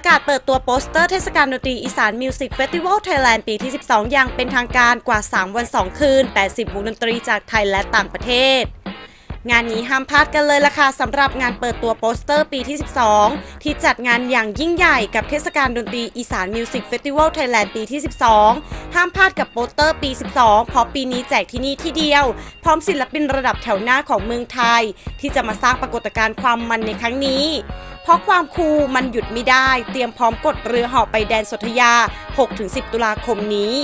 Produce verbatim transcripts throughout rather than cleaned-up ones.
ประกาศเปิดตัวโปสเตอร์เทศกาลดนตรีอีสานมิวสิกเฟสติวัลไทยแลนด์ปีที่สิบสองอย่างเป็นทางการกว่าสามวันสองคืนแปดสิบวงดนตรีจากไทยและต่างประเทศงานนี้ห้ามพลาดกันเลยล่ะค่ะสำหรับงานเปิดตัวโปสเตอร์ปีที่สิบสองที่จัดงานอย่างยิ่งใหญ่กับเทศกาลดนตรีอีสานมิวสิกเฟสติวัลไทยแลนด์ปีที่สิบสองห้ามพลาดกับโปสเตอร์ปีสิบสองเพราะปีนี้แจกที่นี่ที่เดียวพร้อมศิลปินระดับแถวหน้าของเมืองไทยที่จะมาสร้างปรากฏการณ์ความมันในครั้งนี้เพราะความคูลมันหยุดไม่ได้เตรียมพร้อมกดเรือเหาะไปแดนสนธยา หกถึงสิบ ตุลาคมนี้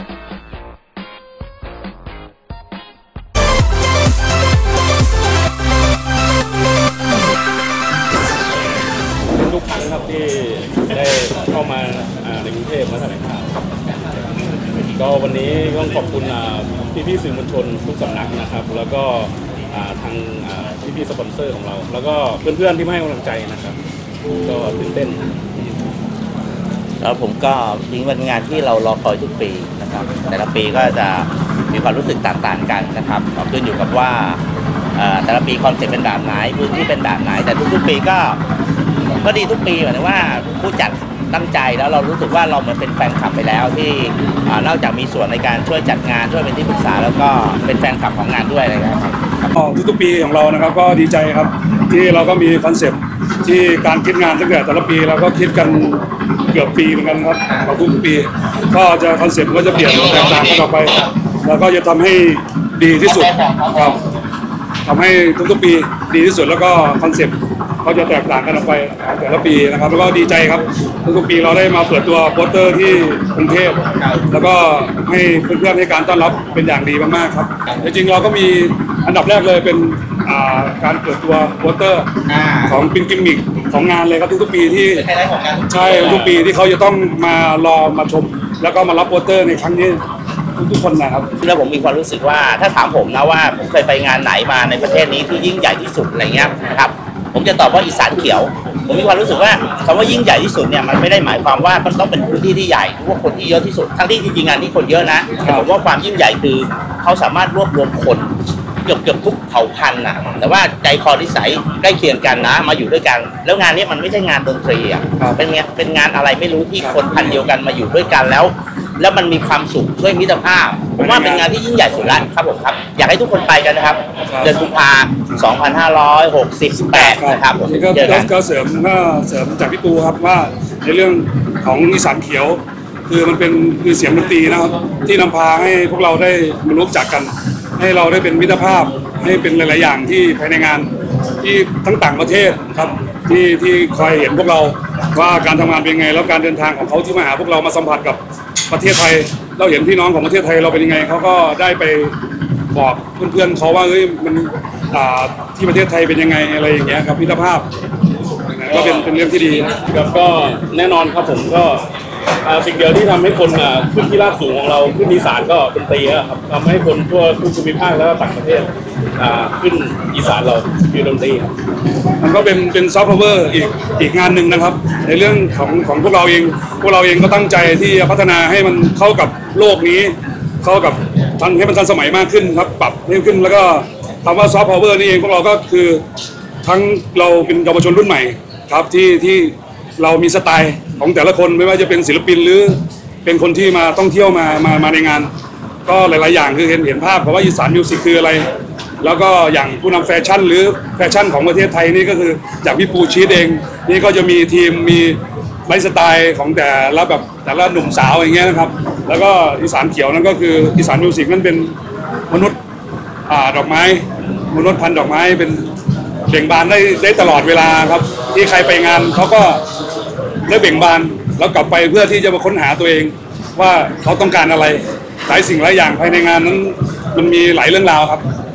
ทุกครั้งครับที่ได้เข้ามาในกรุงเทพมาแถลงข่าวก็วันนี้ต้องขอบคุณพี่ๆสื่อมวลชนทุกสำนักนะครับแล้วก็ทางพี่ๆสปอนเซอร์ของเราแล้วก็เพื่อนๆที่มาให้กำลังใจนะครับก็ตื่นเต้นแล้วผมก็จริงเป็นงานที่เรารอคอยทุกปีนะครับแต่ละปีก็จะมีความรู้สึกต่างๆกันนะครับขึ้นอยู่กับว่าแต่ละปีคอนเซ็ปต์เป็นแบบไหนพื้นที่เป็นแบบไหนแต่ทุกๆปีก็ก็ดีทุกปีหมายถึงว่าผู้จัดตั้งใจแล้วเรารู้สึกว่าเราเหมือนเป็นแฟนคลับไปแล้วที่นอกจากมีส่วนในการช่วยจัดงานช่วยเป็นที่ปรึกษาแล้วก็เป็นแฟนคลับของงานด้วยนะครับทุกๆปีของเรานะครับก็ดีใจครับที่เราก็มีคอนเซ็ปต์ที่การคิดงานตั้งแต่แต่ละปีเราก็คิดกันเกือบปีเหมือนกันครับของทุกปีก็จะคอนเซ็ปต์ก็จะเปลี่ยนแตกต่างกันออกไปแล้วก็จะทำให้ดีที่สุดครับทำให้ทุกๆปีดีที่สุดแล้วก็คอนเซ็ปต์ก็จะแตกต่างกันออกไปแต่ละปีนะครับแล้วก็ดีใจครับทุกๆปีเราได้มาเปิดตัวโปสเตอร์ที่กรุงเทพแล้วก็ให้เพื่อนๆให้การต้อนรับเป็นอย่างดีมากๆครับจริงๆเราก็มีอันดับแรกเลยเป็นการเปิดตัวโปสเตอร์ของเป็นกิมมิคของงานเลยครับทุกๆปีที่ใช่ทุกปีที่เขาจะต้องมารอมาชมแล้วก็มารับโปสเตอร์ในครั้งนี้ทุกคนนะครับแล้วผมมีความรู้สึกว่าถ้าถามผมนะว่าผมเคยไปงานไหนมาในประเทศนี้ที่ยิ่งใหญ่ที่สุดอะไรเงี้ยนะครับผมจะตอบว่าอีสานเขียวผมมีความรู้สึกว่าคำว่ายิ่งใหญ่ที่สุดเนี่ยมันไม่ได้หมายความว่ามันต้องเป็นพื้นที่ที่ใหญ่หรือว่าคนที่เยอะที่สุดทั้งที่จริงๆงานนี้คนเยอะนะแต่ผมว่าความยิ่งใหญ่คือเขาสามารถรวบรวมคนเกือบเกือบทุกเผ่าพันธุ์นะแต่ว่าใจคอนิสัยใกล้เคียงกันนะมาอยู่ด้วยกันแล้วงานนี้มันไม่ใช่งานดนตรีอ่ะเป็นงานเป็นงานอะไรไม่รู้ที่คนพันธุ์เดียวกันมาอยู่ด้วยกันแล้วแล้วมันมีความสุขด้วยมิตรภาพผมว่าเป็นงานที่ยิ่งใหญ่สุดแล้วครับผมครับอยากให้ทุกคนไปกันนะครับเดือนกุมภาพันธ์สองพันห้าร้อยหกสิบแปดนะครับผมก็เสริมก็เสริมจากพี่ปูครับว่าในเรื่องของอีสานเขียวคือมันเป็นคือเสียงดนตรีนะครับที่นำพาให้พวกเราได้มารู้จักกันให้เราได้เป็นมิตรภาพให้เป็นหลายๆอย่างที่ภายในงานที่ทั้งต่างประเทศครับที่ที่คอยเห็นพวกเราว่าการทำงานเป็นไงแล้วการเดินทางของเขาที่มาหาพวกเรามาสัมผัสกับประเทศไทยเราเห็นพี่น้องของประเทศไทยเราเป็นยังไงเขาก็ได้ไปบอกเพื่อนๆเขาว่าเฮ้ยมันที่ประเทศไทยเป็นยังไงอะไรอย่างเงี้ยครับมิตรภาพก็เป็นเป็นเรื่องที่ดีครับก็แน่นอนครับผมก็สิ่งเดียวที่ทำให้คนขึ้นที่ราบสูงของเราขึ้นอีสานก็ดนตรีครับทำให้คนทั่วทุกภูมิภาคแล้วก็ต่างประเทศขึ้นอีสานเราคือดนตรีครับมันก็เป็นเป็นซอฟต์พาวเวอร์อีกอีกงานหนึ่งนะครับในเรื่องของของพวกเราเองพวกเราเองก็ตั้งใจที่จะพัฒนาให้มันเข้ากับโลกนี้เข้ากับทันให้มันทันสมัยมากขึ้นครับปรับเพิ่มขึ้นแล้วก็คำว่าซอฟต์พาวเวอร์นี่เองพวกเราก็คือทั้งเราเป็นเยาวชนรุ่นใหม่ครับที่ที่เรามีสไตล์ของแต่ละคนไม่ว่าจะเป็นศิลปินหรือเป็นคนที่มาท่องเที่ยวมามามาในงานก็หลายๆอย่างคือเห็นเห็นภาพเพราะว่าอีสานมิวสิกคืออะไรแล้วก็อย่างผู้นำแฟชั่นหรือแฟชั่นของประเทศไทยนี่ก็คือจากพี่ปูชีสเองนี่ก็จะมีทีมมีไลฟ์สไตล์ของแต่ละแบบแต่ละหนุ่มสาวอย่างเงี้ยนะครับแล้วก็อีสานเขียวนั่นก็คืออีสานมิวสิกนั่นเป็นมนุษย์อ่าดอกไม้มนุษย์พันธุ์ดอกไม้เป็นเบ่งบานได้ได้ตลอดเวลาครับที่ใครไปงานเขาก็ได้เบ่งบานแล้วกลับไปเพื่อที่จะมาค้นหาตัวเองว่าเขาต้องการอะไรหลายสิ่งหลายอย่างภายในงานนั้นมันมีหลายเรื่องราวครับ